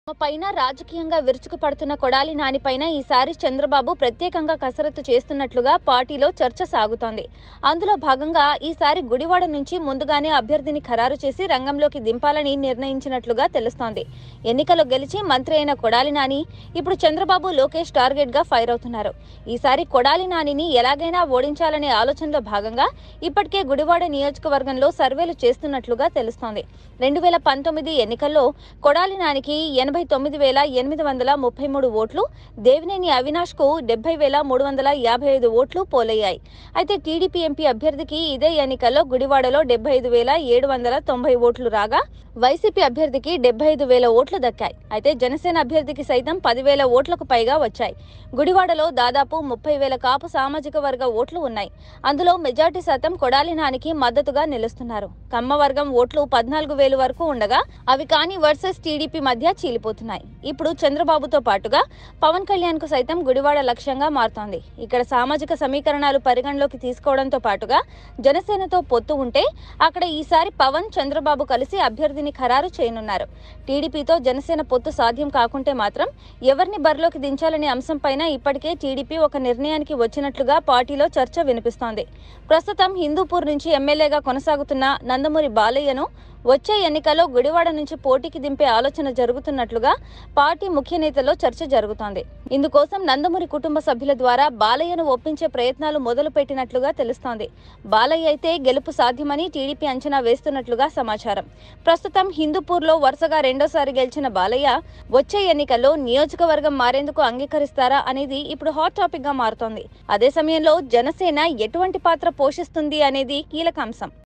పైన రాజకీయంగా విరుచుకుపడుతున్న కొడాలి నాని పైన ఈసారి చంద్రబాబు ప్రత్యేకంగా కసరత్తు చేస్తున్నట్లుగా పార్టీలో చర్చ సాగుతోంది. అందులో భాగంగా ఈసారి గుడివాడ నుంచి ముందుగానే అభ్యర్థిని ఖరారు చేసి రంగంలోకి దింపాలని నిర్ణయించినట్లుగా తెలుస్తోంది. ఎన్నికల్లో గెలిచి మంత్రి అయిన కొడాలి నాని ఇప్పుడు చంద్రబాబు లోకేష్ టార్గెట్ గా ఫైర్ అవుతున్నారు. ఈసారి కొడాలి నానిని ఎలాగైనా ఓడించాలనే ఆలోచనలో భాగంగా ఇప్పటికే గుడివాడ నియోజకవర్గంలో సర్వేలు చేస్తున్నట్లుగా తెలుస్తోంది. 2019 ఎన్నికల్లో కొడాలి నానికి 89,833 ఓట్లు, దేవినేని అవినాష్ కు 70,355 ఓట్లు పోలయ్యాయి. అయితే టీడీపీ ఎంపీ అభ్యర్థికి ఇదే ఎన్నికల్లో గుడివాడలో 75,790 ఓట్లు రాగా వైసీపీ అభ్యర్థికి 75,000 ఓట్లు దక్కాయి. అయితే జనసేన అభ్యర్థికి సైతం 10,000 ఓట్లకు పైగా వచ్చాయి. గుడివాడలో దాదాపు 30,000 కాపు సామాజిక వర్గ ఓట్లు ఉన్నాయి. అందులో మెజార్టీ శాతం కొడాలి నానికి మద్దతుగా నిలుస్తున్నారు. కమ్మ వర్గం ఓట్లు 14,000 వరకు ఉండగా అవి కాని వర్సెస్ టీడీపీ మధ్య చీలిపోతున్నాయి. ఇప్పుడు చంద్రబాబుతో పాటుగా పవన్ కళ్యాణ్ కు సైతం గుడివాడ లక్ష్యంగా మారుతోంది. ఇక్కడ సామాజిక సమీకరణాలు పరిగణలోకి తీసుకోవడంతో పాటుగా జనసేనతో పొత్తు ఉంటే అక్కడ ఈసారి పవన్ చంద్రబాబు కలిసి అభ్యర్థిని ఖరారు చేయనున్నారు. టీడీపీతో జనసేన పొత్తు సాధ్యం కాకుంటే మాత్రం ఎవరిని బరిలోకి దించాలనే అంశంపైన ఇప్పటికే టీడీపీ ఒక నిర్ణయానికి వచ్చినట్లుగా పార్టీలో చర్చ వినిపిస్తోంది. ప్రస్తుతం హిందూపూర్ నుంచి ఎమ్మెల్యేగా కొనసాగుతున్న నందమూరి బాలయ్యను వచ్చే ఎన్నికల్లో గుడివాడ నుంచి పోటీకి దింపే ఆలోచన జరుగుతున్నట్లుగా పార్టీ ముఖ్య నేతల్లో చర్చ జరుగుతోంది. ఇందుకోసం నందమూరి కుటుంబ సభ్యుల ద్వారా బాలయ్యను ఒప్పించే ప్రయత్నాలు మొదలు పెట్టినట్లుగా తెలుస్తోంది. బాలయ్య అయితే గెలుపు సాధ్యమని టీడీపీ అంచనా వేస్తున్నట్లుగా సమాచారం. ప్రస్తుతం హిందూపూర్లో వరుసగా రెండోసారి గెలిచిన బాలయ్య వచ్చే ఎన్నికల్లో నియోజకవర్గం మారేందుకు అంగీకరిస్తారా అనేది ఇప్పుడు హాట్ టాపిక్ గా మారుతోంది. అదే సమయంలో జనసేన ఎటువంటి పాత్ర పోషిస్తుంది అనేది కీలక అంశం.